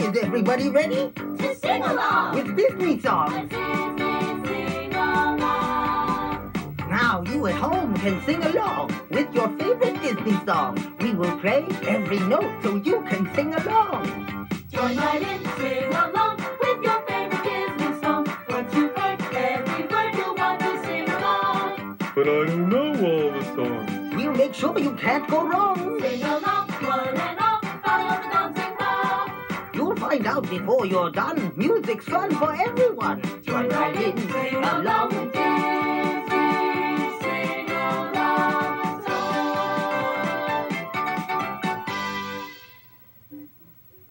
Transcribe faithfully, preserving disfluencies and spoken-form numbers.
Is everybody ready? To sing along with Disney songs. Disney sing along. Now you at home can sing along with your favorite Disney song. We will play every note so you can sing along. Join right in, sing along with your favorite Disney song. Once you've heard every word, you'll want to sing along. But I don't know all the songs. We'll make sure you can't go wrong. Sing along, one and all, follow the dancing ball. You'll find out before you're done. Music's fun for everyone. Join right in, sing along with Disney.